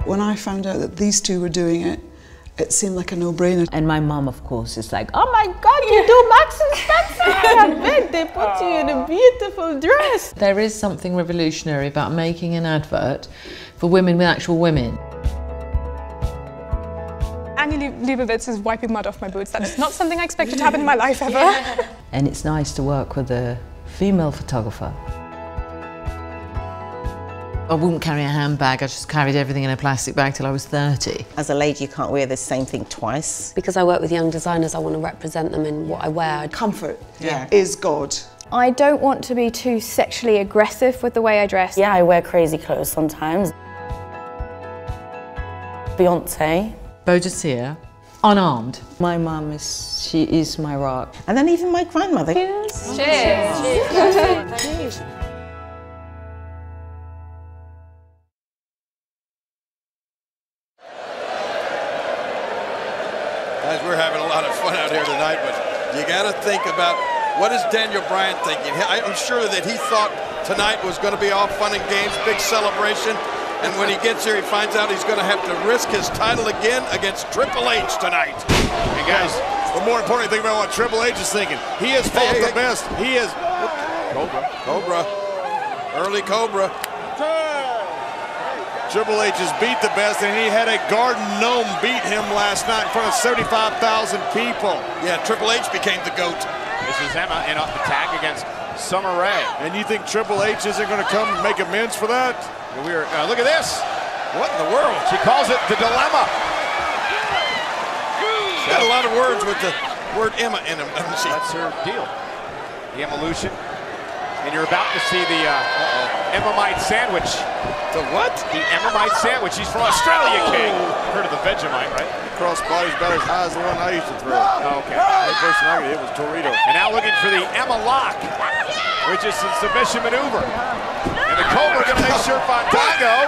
When I found out that these two were doing it, it seemed like a no-brainer. And my mom, of course, is like, oh my God, you do Marks and Spencer! I bet they put you in a beautiful dress. There is something revolutionary about making an advert for women with actual women. Annie Leibovitz is wiping mud off my boots. That's not something I expected to happen in my life ever. And it's nice to work with a female photographer. I wouldn't carry a handbag, I just carried everything in a plastic bag till I was 30. As a lady, you can't wear the same thing twice. Because I work with young designers, I want to represent them in what I wear. Comfort is God. I don't want to be too sexually aggressive with the way I dress. Yeah, I wear crazy clothes sometimes. Beyonce. Boadicea, unarmed. My mom she is my rock. And then even my grandmother. Cheers. Cheers. Guys, we're having a lot of fun out here tonight, but you got to think about what is Daniel Bryan thinking. I'm sure that he thought tonight was going to be all fun and games, big celebration. And when he gets here, he finds out he's going to have to risk his title again against Triple H tonight. Hey guys, but more importantly, think about what Triple H is thinking. He has fought the best. He is Cobra. Early Cobra. Triple H has beat the best, and he had a Garden Gnome beat him last night in front of 75,000 people. Yeah, Triple H became the GOAT. This is Emma in attack against Summer Rae. And you think Triple H isn't going to come and make amends for that? Look at this. What in the world? She calls it the dilemma. She's got a lot of words with the word Emma in them, doesn't she? That's her deal. The Evolution. And you're about to see the Emmamite sandwich. The what? The Emmamite sandwich. He's from Australia, King. Heard of the Vegemite, right? Crossbody's about as high as the one I used to throw. Oh, okay. The first one I did was Torito. And now looking for the Emma Lock, which is a submission maneuver. And the Cobra going to make sure Fandango.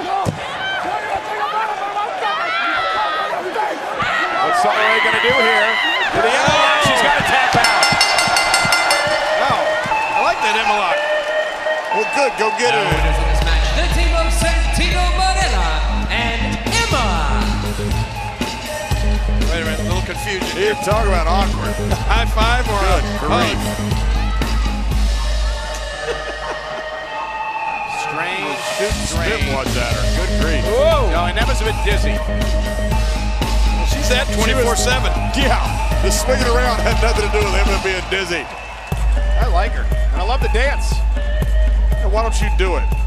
What's Summer Rae going to do here? To the Emma Lock, she's got to tap out. Oh, I like that Emma Lock. Well, good, go get it. The team of Santino Marella and Emma. Wait a minute, a little confusion. Here, talk about awkward. High five or a hug? Strange. Spit watch at her. Good grief. Whoa. No, and Emma's a bit dizzy. Well, she's at 24/7. Yeah, the swinging around had nothing to do with Emma being dizzy. I like her, and I love the dance. Why don't you do it?